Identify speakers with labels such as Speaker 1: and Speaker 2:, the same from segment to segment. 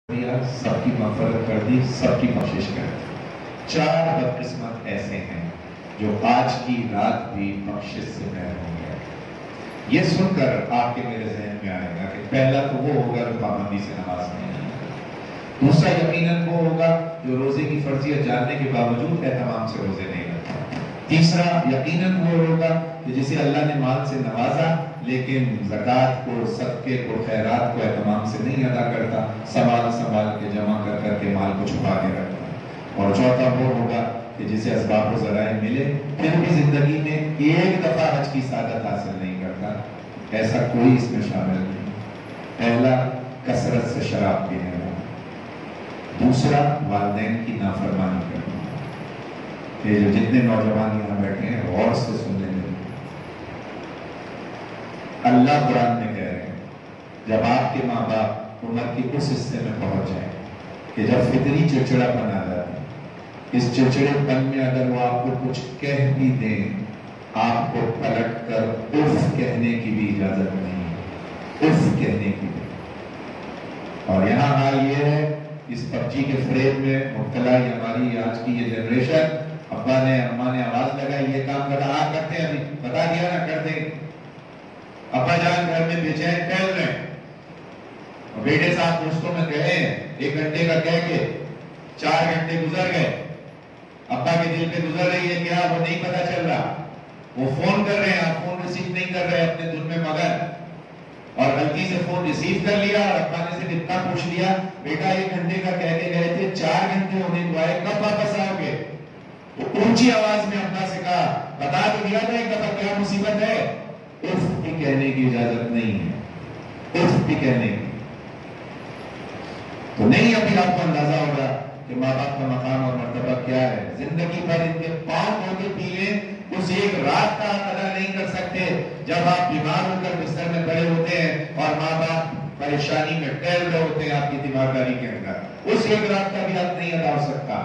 Speaker 1: دیا، سب کی مغفرت کر دی، سب کی بخشش کر دی۔ 4 بدقسمت ایسے ہیں جو آج کی رات بھی بخشش سے محروم ہیں۔ یہ سن کر آپ کے میرے ذہن میں آئے گا کہ پہلا تو وہ ہوگا جو پابندی سے نماز نہیں ہے، دوسرا یقیناً وہ ہوگا جو روزے کی فرضیت جاننے کے باوجود اہتمام سے روزے نہیں رکھتا، تیسرا یقیناً وہ ہوگا کہ جسے اللہ نے مال سے نوازا لیکن زکوٰۃ کو، صدقے کو، خیرات کو اہتمام سے نہیں ادا کرتا، سنبھال کے جمع کر کے مال کو چھپا کے رکھتا، اور چوتھا وہ ہوگا کہ جسے اسباب و ذرائع ملے پھر بھی زندگی میں ایک دفعہ حج کی سعادت حاصل نہیں کرتا۔ ایسا کوئی اس میں شامل نہیں۔ پہلا کثرت سے شراب پینے والا، دوسرا والدین کی نافرمانی کرنا۔ یہ جو جتنے نوجوان یہاں بیٹھے ہیں غور سے سن لیں، اللہ قرآن میں کہہ رہے ہیں جب آپ کے ماں باپ عمر کے اس حصے میں پہنچ جائیں کہ جب فطری چڑچڑا پن آ جاتا ہے، اس چڑچڑے پن میں اگر وہ آپ کو کچھ کہہ بھی دیں، آپ کو پلٹ کر اف کہنے کی بھی اجازت نہیں ہے، اف کہنے کی بھی۔ اور یہاں حال یہ ہے، اس پبجی کے فریب میں مبتلا ہماری آج کی یہ جنریشن، ابا نے اماں نے آواز لگائی یہ کام کرا، آپ کرتے ہیں، ابھی بتا دیا نا کر دیں، ابا جان گھر میں بے چین ٹہل رہے ہیں، اور بیٹے صاحب دوستوں میں کہے 1 گھنٹے کا کہہ کے 4 گھنٹے گزر گئے، ابا کے دل پہ گزر رہی ہے کیا وہ نہیں پتا چل رہا، وہ فون کر رہے ہیں، آپ فون ریسیو نہیں کر رہے اپنے دل میں مگن، اور غلطی سے فون ریسیو کر لیا اور ابا نے سے اتنا پوچھ لیا بیٹا 1 گھنٹے کا کہہ کے گئے تھے 4 گھنٹے ہونے کو آئے، کب واپس آؤ گے؟ تو اونچی آواز میں ابا سے کہا بتا تو دیا تھا ایک دفعہ کیا مصیبت ہے، اف بھی کہنے کی اجازت نہیں ہے، اف بھی کہنے کی تو نہیں۔ ابھی آپ کو اندازہ ہوگا کہ ماں باپ کا مقام اور مرتبہ کیا ہے، زندگی بھر ان کے پاؤں ہو کے پی لیں، اس ایک رات کا آپ ادا نہیں کر سکتے جب آپ بیمار ہو کر بستر میں پڑے ہوتے ہیں اور ماں باپ پریشانی میں ٹہل رہے ہوتے ہیں آپ کی تیمارداری کے اندر، اس ایک رات کا بھی آپ نہیں ادا ہو سکتا۔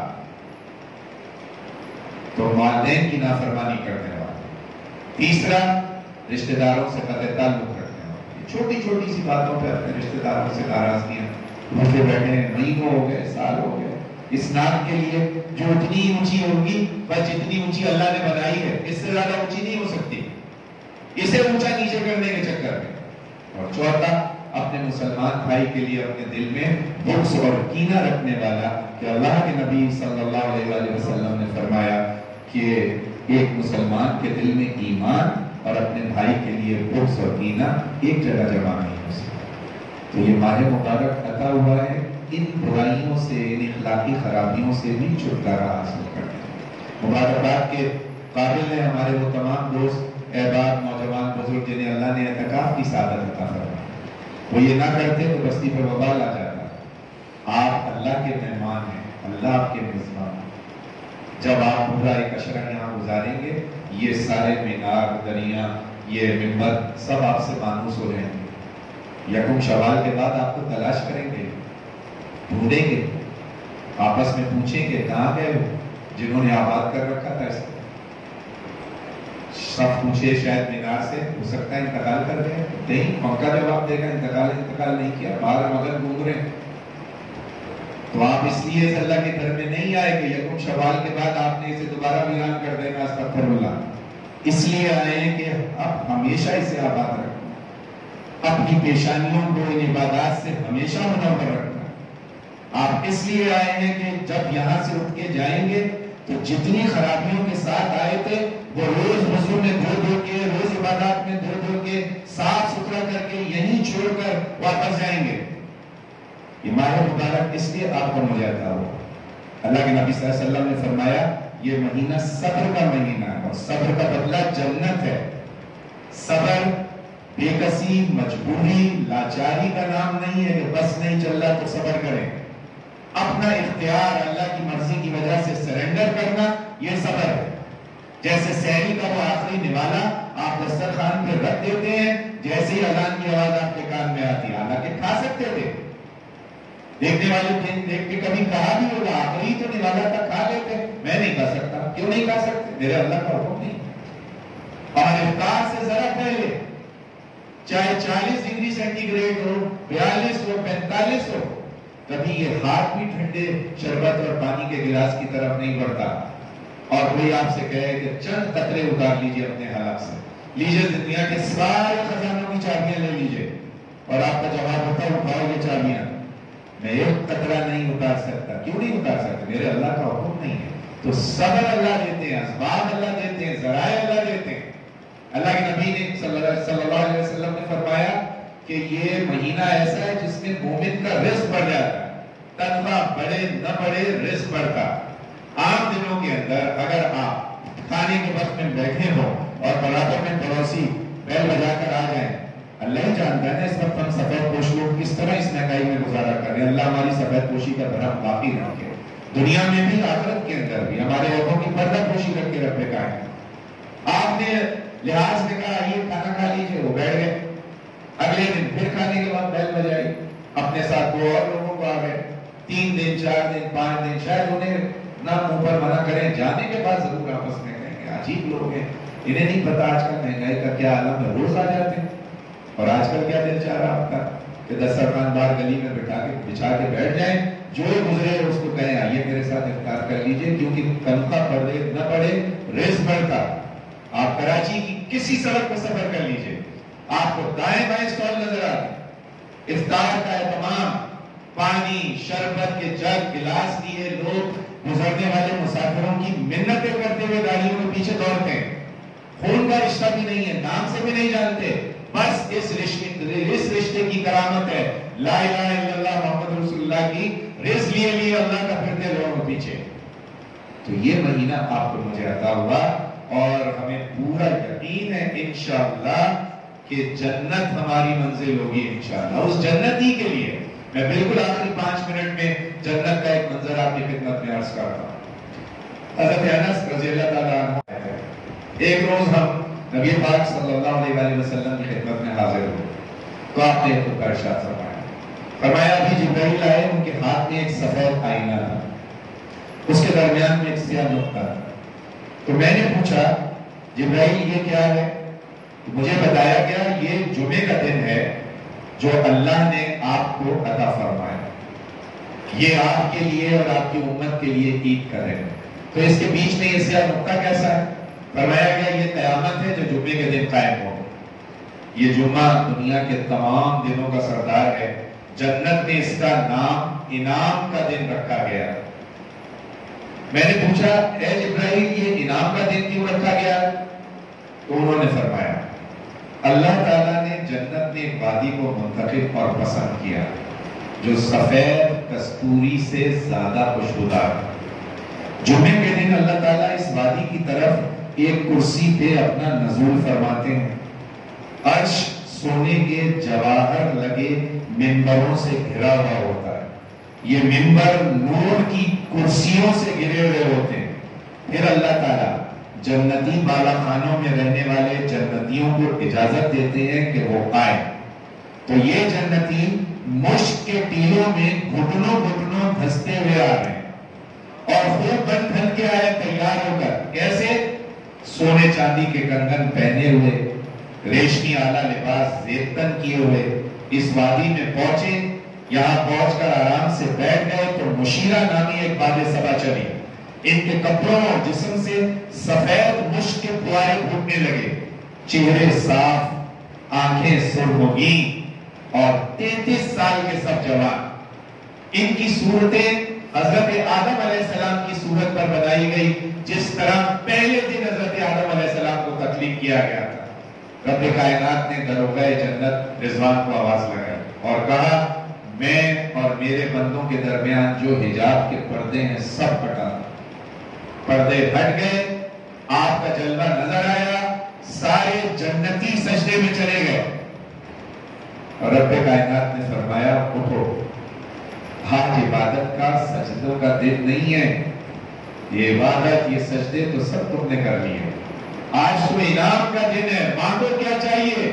Speaker 1: تو والدین کی نافرمانی کرنے والا، تیسرا رشتہ داروں سے قطع تعلق رکھنے والا، چھوٹی چھوٹی سی باتوں پہ اپنے رشتہ داروں سے ناراضگیاں، بھوکے بیٹھے ہیں، مہینوں ہو گئے، سال ہو گئے، اسناد کے لیے جو اتنی اونچی ہوگی بس جتنی اونچی اللہ نے بنائی ہے، اس سے زیادہ اونچی نہیں ہو سکتی، اسے اونچا نیچے کرنے کے چکر میں۔ اور چوتھا اپنے مسلمان بھائی کے لیے اپنے دل میں بغض اور کینہ رکھنے والا، کہ اللہ کے نبی صلی اللہ علیہ وآلہ وسلم نے فرمایا کہ ایک مسلمان کے دل میں ایمان اور اپنے بھائی کے لیے بغض اور کینہ ایک جگہ جمع نہیں ہو سکتا۔ تو یہ ماہ مبارک عطا ہوا ہے ان برائیوں سے، ان اخلاقی خرابیوں سے بھی چھٹکارا حاصل کرنے۔ مبارکباد کے قابل ہیں ہمارے وہ تمام دوست، احباب، نوجوان، بزرگ جنہیں اللہ نے اعتکاف کی سعادت عطا فرمائی۔ وہ یہ نہ کرتے تو بستی پر وبال آ جاتا۔ آپ اللہ کے مہمان ہیں، اللہ آپ کے میزبان ہیں۔ جب آپ پورا ایک عشرہ یہاں گزاریں گے، یہ سارے مینار، دریا، یہ ممبر سب آپ سے مانوس ہو جائیں گے۔ یکم شوال کے بعد آپ کو تلاش کریں گے، ڈھونڈیں گے، آپس میں پوچھیں گے کہاں گئے ہو جنہوں نے آباد کر رکھا تھا اس کو۔ سب پوچھے شاید مینار سے، ہو سکتا ہے انتقال کر گئے، نہیں، پکا جواب دے گا انتقال نہیں کیا، باہر مگر گھوم رہے ہیں۔ تو آپ اس لیے اس اللہ کے گھر میں نہیں آئے کہ یکم شوال کے بعد آپ نے اسے دوبارہ ویران کر دینا، استغفر اللہ، اس لیے آئے ہیں کہ اب ہمیشہ اسے آباد رکھنا، اپنی پیشانیوں کو ان عبادات سے ہمیشہ منور رکھنا۔ آپ اس لیے آئے ہیں کہ جب یہاں سے اٹھ کے جائیں گے تو جتنی خرابیوں کے ساتھ آئے تھے وہ روز وضو میں دھو کے، روز عبادات میں دھو کے، صاف ستھرا کر کے یہیں چھوڑ کر واپس جائیں گے۔ یہ ماہ مبارک اس لیے آپ کو مجھے عطا ہوا۔ اللہ کے نبی صلی اللہ علیہ وسلم نے فرمایا یہ مہینہ صبر کا مہینہ ہے، اور صبر کا بدلہ جنت ہے۔ صبر بے کسی، مجبوری، لاچاری کا نام نہیں ہے کہ بس نہیں چل رہا تو صبر کریں۔ اپنا اختیار اللہ کی مرضی کی وجہ سے سرنڈر کرنا، یہ صبر ہے۔ جیسے سحری کا وہ آخری نوالا آپ دسترخوان پہ رکھ دیتے ہیں، جیسے ہی اذان کی آواز آپ کے کان میں آتی ہے، حالانکہ کھا سکتے تھے، دیکھنے والے دیکھ کے کبھی کہا بھی ہوگا آخری تو نوالا تھا، کھا لیتے، میں نہیں کھا سکتا، کیوں نہیں کھا سکتے؟ میرے اللہ کا حکم نہیں۔ اور افطار سے ذرا پہلے چاہے 40 ڈگری سینٹی گریڈ ہو، 42 ہو، 45 ہو، کبھی یہ ہاتھ بھی ٹھنڈے شربت اور پانی کے گلاس کی طرف نہیں بڑھتا، اور کوئی آپ سے کہے کہ چند قطرے اتار لیجئے اپنے حلق سے، لیجئے دنیا کے سارے خزانوں کی چابیاں لے لیجئے، اور آپ کا جواب ہوتا ہے اٹھاؤ یہ چابیاں، میں ایک قطرہ نہیں اتار سکتا۔ کیوں نہیں اتار سکتا؟ میرے اللہ کا حکم نہیں ہے۔ تو صبر اللہ دیتے ہیں، اسباب اللہ دیتے ہیں، ذرائع اللہ دیتے ہیں۔ اللہ کے نبی نے صلی اللہ علیہ وسلم نے فرمایا کہ یہ مہینہ ایسا ہے جس میں مومن کا رزق بڑھ جاتا ہے، تنخواہ بڑھے نہ بڑھے رزق بڑھتا۔ عام دنوں کے اندر اگر آپ کھانے کے وقت میں بیٹھے ہو اور برابر میں پڑوسی بیل بجا کر آ جائیں، اللہ ہی جانتا ہے نا اس وقت ہم سفید پوش لوگ کس طرح اس مہنگائی میں گزارا کر رہے ہیں۔ اللہ ہماری سفید پوشی کا بھرم باقی رکھے، دنیا میں بھی آخرت کے اندر بھی ہمارے عورتوں کی پردہ پوشی کر کے رکھے کا ہے۔ آپ نے لحاظ میں کہا یہ کھانا کھا لیجیے، وہ بیٹھ گئے، اگلے دن پھر کھانے کے بعد بیل بجائی، اپنے ساتھ دو اور لوگوں کو آ گئے، 3 دن 4 دن 5 دن، شاید انہیں نہ منہ پر منع کریں، جانے کے بعد ضرور آپس میں کہیں کہ عجیب لوگ ہیں، انہیں نہیں پتا آج کل مہنگائی کا کیا عالم ہے، روز آ جاتے ہیں۔ اور آج کل کیا دل چاہ رہا آپ کا کہ دسترخوان باہر گلی میں بچھا کے بیٹھ جائیں، جو گزرے اس کو کہیں آئیے میرے ساتھ افطار کر لیجئے، کیونکہ تنخواہ بڑھے نہ بڑھے رزق بڑھتا۔ آپ کراچی کی کسی سڑک پر سفر کر لیجئے، آپ کو دائیں بائیں اسٹال نظر آتے، افطار کا اہتمام، پانی شربت کے جگ گلاس لیے لوگ گزرنے والے مسافروں کی منتیں کرتے ہوئے گاڑیوں کے پیچھے دوڑتے ہیں۔ خون کا رشتہ بھی نہیں ہے، نام سے بھی نہیں جانتے، بس اس رشتے کی کرامت ہے، لا الہ الا اللہ محمد رسول اللہ کی رزق لیے اللہ کا پھرتے لوگوں پیچھے۔ تو یہ مہینہ آپ کو مجھے عطا ہوا، اور ہمیں پورا یقین ہے انشاءاللہ کہ جنت ہماری منزل ہوگی انشاءاللہ۔ اس جنتی کے لیے میں بالکل آخری 5 منٹ میں جنت کا ایک منظر آپ کی خدمت میں عرض کرتا ہوں۔ حضرت انس رضی اللہ تعالیٰ عنہ، ایک روز ہم نبی پاک صلی اللہ علیہ وسلم کی خدمت میں حاضر ہوئے تو آپ نے خود کا ارشاد فرمایا ابھی جبرائیل آئے، ان کے ہاتھ میں ایک سفید آئینہ تھا، اس کے درمیان میں ایک سیاہ نقطہ تھا۔ تو میں نے پوچھا جبرائیل یہ کیا ہے؟ مجھے بتایا گیا یہ جمعے کا دن ہے جو اللہ نے آپ کو عطا فرمایا، یہ آپ کے لیے اور آپ کی امت کے لیے عید کا دن۔ تو اس کے بیچ میں یہ سیاہ نقطہ کیسا ہے؟ فرمایا گیا یہ قیامت ہے جو جمعے کے دن قائم ہو۔ یہ جمعہ دنیا کے تمام دنوں کا سردار ہے، جنت میں اس کا نام انعام کا دن رکھا گیا۔ میں نے پوچھا اے جبرائیل یہ انعام کا دن کیوں رکھا گیا؟ تو انہوں نے فرمایا اللہ تعالیٰ نے جنت میں ایک وادی کو منتخب اور پسند کیا جو سفید کستوری سے زیادہ خوشبودار۔ جمعے کے دن اللہ تعالیٰ اس وادی کی طرف ایک کرسی پہ اپنا نزول فرماتے ہیں، عرش سونے کے جواہر لگے منبروں سے گھرا ہوا ہوتا ہے، یہ منبر نور کی کرسیوں سے گھرے ہوئے ہوتے ہیں۔ پھر اللہ تعالیٰ جنتی بالا خانوں میں رہنے والے جنتیوں کو اجازت دیتے ہیں کہ وہ آئیں، تو یہ جنتی مشک کے ٹیلوں میں گھٹنوں گھٹنوں دھستے ہوئے آ رہے ہیں اور خوب بن بن کے آئے تیار ہو کر، کیسے؟ سونے چاندی کے کنگن پہنے ہوئے، ریشمی اعلیٰ لباس زیبتن کیے ہوئے اس وادی میں پہنچے۔ یہاں پہنچ کر آرام سے بیٹھ گئے تو مشیرہ نامی ایک باد صبا چلی، ان کے کپڑوں اور جسم سے سفید مشک کے پوائے پھوٹنے لگے، چہرے صاف، آنکھیں سرمگی اور 33 سال کے سب جوان۔ ان کی صورتیں حضرت آدم علیہ السلام کی صورت پر بنائی گئی، جس طرح پہلے دن حضرت آدم علیہ السلام کو تخلیق کیا گیا تھا۔ رب کائنات نے دروغہ جنت رضوان کو آواز لگائی اور کہا میں اور میرے بندوں کے درمیان جو حجاب کے پردے ہیں سب ہٹا دو۔ پردے ہٹ گئے، آپ کا جلوہ نظر آیا، سارے جنتی سجدے میں چلے گئے اور رب کائنات نے فرمایا اٹھو، آج عبادت کا سجدوں کا دن نہیں ہے، یہ عبادت یہ سجدے تو سب تم نے کر لیے، آج تو انعام کا دن ہے، مانگو کیا چاہیے۔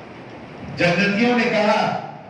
Speaker 1: جنتیوں نے کہا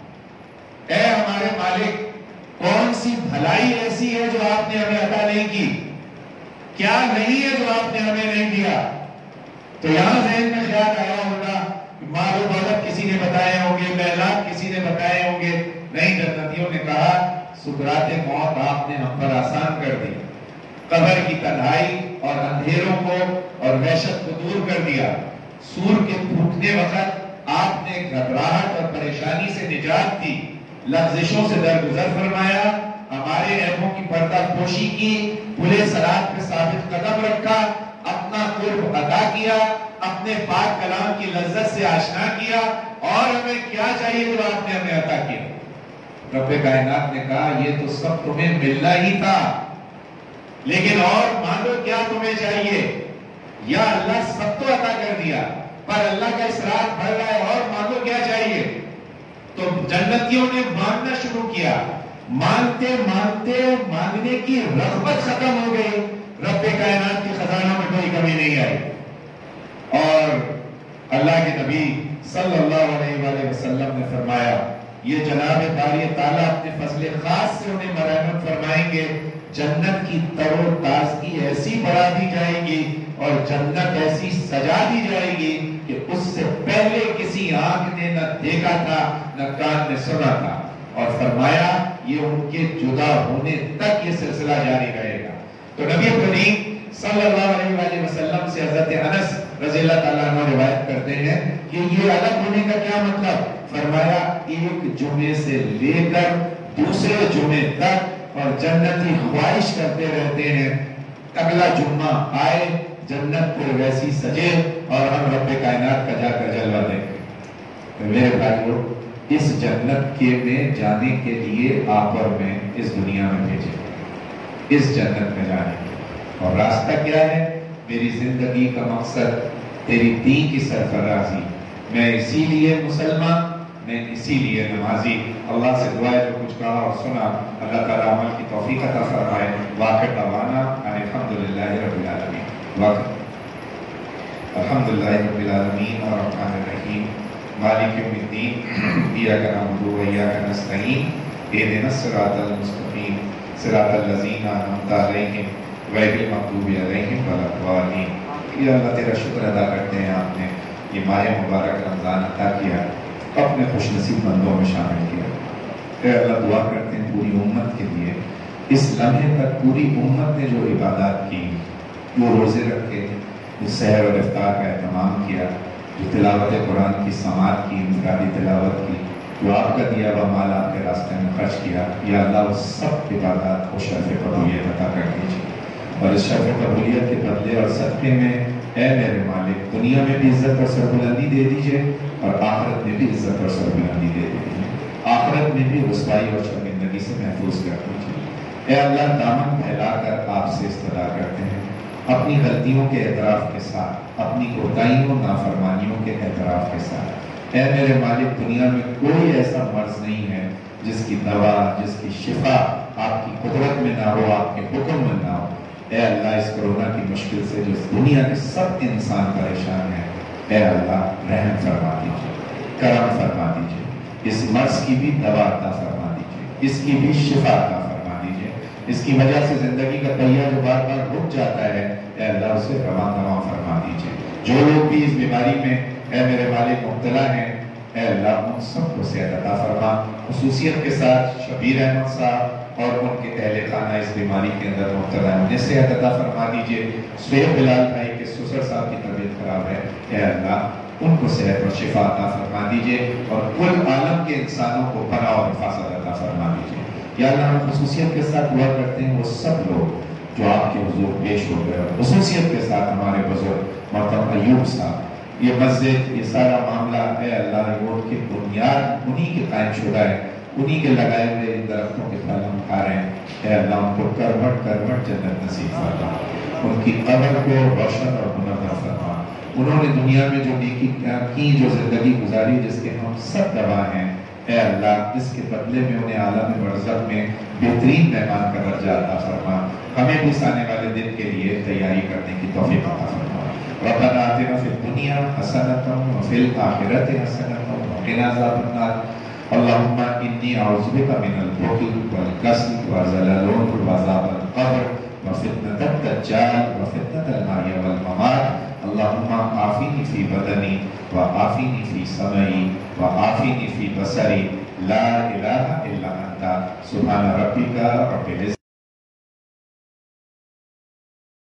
Speaker 1: اے ہمارے مالک کون سی بھلائی ایسی ہے جو آپ نے ہمیں عطا نہیں کی، کیا نہیں ہے جو آپ نے ہمیں نہیں دیا؟ تو یہاں ذہن میں خیال آیا ہوگا مال و دولت کسی نے بتائے ہوں گے، محلات کسی نے بتائے ہوں گے، نہیں، جنتیوں نے کہا سکرات موت آپ نے ہم پر آسان کر دی، قبر کی تنہائی اور اندھیروں کو اور وحشت کو دور کر دیا، سور کے پھونکنے وقت آپ نے گھبراہٹ اور پریشانی سے نجات دی، لغزشوں سے درگزر فرمایا، ہمارے عیبوں کی پردہ پوشی کی، پورے صراط پہ ثابت قدم رکھا، اپنا قرب عطا کیا، اپنے پاک کلام کی لذت سے آشنا کیا، اور ہمیں کیا چاہیے جو آپ نے ہمیں عطا کیا؟ رب کائنات نے کہا یہ تو سب تمہیں ملنا ہی تھا، لیکن اور مانگو کیا تمہیں چاہیے؟ یا اللہ سب تو عطا کر دیا، پر اللہ کا اسرار بڑھ رہا ہے، اور مانگو کیا چاہیے؟ تو جنتیوں نے مانگنا شروع کیا، مانگتے مانگتے مانگنے کی رغبت ختم ہو گئی، رب کائنات کی خزانوں میں کوئی کمی نہیں آئی، اور اللہ کے نبی صلی اللہ علیہ وآلہ وسلم نے فرمایا یہ جناب باری تعالیٰ اپنے فضل خاص سے انہیں مرحمت فرمائیں گے، جنت کی تر و تازگی ایسی بڑھا دی جائے گی اور جنت ایسی سجا دی جائے گی کہ اس سے پہلے کسی آنکھ نے نہ دیکھا تھا نہ کان نے سنا تھا، اور فرمایا یہ ان کے جدا ہونے تک یہ سلسلہ جاری رہے گا۔ تو نبی کریم صلی اللہ علیہ وآلہ وسلم سے حضرت انس رضی اللہ تعالیٰ عنہ روایت کرتے ہیں کہ یہ الگ ہونے کا کیا مطلب؟ فرمایا ایک جمعے سے لے کر دوسرے جمعے تک اور جنتی خواہش کرتے رہتے ہیں اگلا جمعہ آئے، جنت پھر ویسی سجے اور ہم رب کائنات کا جا کر جلوہ دیکھیں۔ میرے بھائیو، اس جنت کے میں جانے کے لیے آپ اور میں اس دنیا میں بھیجے، اس جنت میں جانے کے، اور راستہ کیا ہے؟ میری زندگی کا مقصد تیری دین کی سرفرازی، میں اسی لیے مسلمان، میں اسی لیے نمازی۔ اللہ سے دعا ہے جو کچھ کہا اور سنا اللہ تعالیٰ عمل کی توفیق عطا فرمائے۔ واخر دعوانا ان الحمدللہ رب العالمین۔ الحمدللہ رب العالمین الرحمن الرحیم مالک یوم الدین ایاک نعبد و ایاک نستعین اہدنا الصراط المستقیم صراط الذین انعمت علیہم غیر المغضوب علیہم ولا الضالین۔ یا اللہ تیرا شکر ادا کرتے ہیں، آپ نے یہ ماہ مبارک رمضان عطا کیا، اپنے خوش نصیب بندوں میں شامل کیا۔ اے اللہ دعا کرتے ہیں پوری امت کے لیے، اس لمحے تک پوری امت نے جو عبادات کی، جو روزے رکھے، جو سحر اور افطار کا اہتمام کیا، جو تلاوت قرآن کی سماعت کی، انفرادی تلاوت کی، جو آپ کا دیا ہوا مال آپ کے راستے میں خرچ کیا، یا اللہ وہ سب عبادات کو شرف قبولیت عطا کر دیجیے، اور اس شرف قبولیت کے بدلے اور صدقے میں اے میرے مالک دنیا میں بھی عزت اور سربلندی دے دیجیے اور آخرت میں بھی عزت اور سربلندی دے دیجیے، آخرت میں بھی رسوائی اور شرمندگی سے محفوظ کر دیجیے۔ اے اللہ دامن پھیلا کر آپ سے استدعا کرتے ہیں، اپنی غلطیوں کے اعتراف کے ساتھ، اپنی کوتاہیوں نافرمانیوں کے اعتراف کے ساتھ، اے میرے مالک دنیا میں کوئی ایسا مرض نہیں ہے جس کی دوا، جس کی شفا آپ کی قدرت میں نہ ہو، آپ کے حکم میں نہ ہو۔ اے اللہ اس کرونا کی مشکل سے جو دنیا کے سب انسان پریشان ہیں، اے اللہ رحم فرما دیجیے، کرم فرما دیجیے، اس مرض کی بھی دوا عطا فرما دیجیے، اس کی بھی شفا عطا فرما دیجیے، اس کی وجہ سے زندگی کا پہیہ جو بار بار رک جاتا ہے، اے اللہ اسے رواں رواں فرما دیجیے۔ جو لوگ بھی اس بیماری میں اے میرے مالک مبتلا ہیں، اے اللہ ان سب کو صحت عطا فرما، خصوصیت کے ساتھ شبیر احمد صاحب اور ان کے اہل خانہ اس بیماری کے اندر مبتلا ہیں، انہیں صحت عطا فرما دیجیے۔ سہیب بلال بھائی کے سسر صاحب کی طبیعت خراب ہے، اے اللہ ان کو صحت اور شفا عطا فرما دیجیے، اور کل عالم کے انسانوں کو پناہ اور حفاظت عطا فرما دیجیے۔ یا اللہ ہم خصوصیت کے ساتھ دعا کرتے ہیں وہ سب لوگ جو آپ کے حضور پیش ہو گئے، اور خصوصیت کے ساتھ ہمارے بزرگ محترم ایوب صاحب، یہ مسجد، یہ سارا معاملہ اے اللہ روڈ کی بنیاد انہی کے قائم شدہ ہے، انہی کے لگائے ہوئے ان درختوں کے پھل ہم کھا رہے ہیں، اے اللہ ان کو کربٹ کربٹ جنت نصیب فرما، ان کی قبر کو روشن اور منور فرما، انہوں نے دنیا میں جو نیکی کی، جو زندگی گزاری جس کے ہم سب گواہ ہیں، اے اللہ اس کے بدلے میں انہیں عالم برزخ میں بہترین مہمان کا درجہ عطا فرما، ہمیں بھی اس آنے والے دن کے لیے تیاری کرنے کی توفیق عطا فرما۔ ربنا آتنا فی الدنیا حسنۃ وفی الآخرۃ حسنۃ وقنا عذاب النار۔ اللہم انی اعوذ بک من البخل والکسل وزلالون وعذاب القبر وفتنة الدجال وفتنة المحیا والممات۔ اللہم عافینی فی بدنی وعافینی فی سمعی وعافینی فی بصری لا الہ الا انت سبحان ربک رب العزت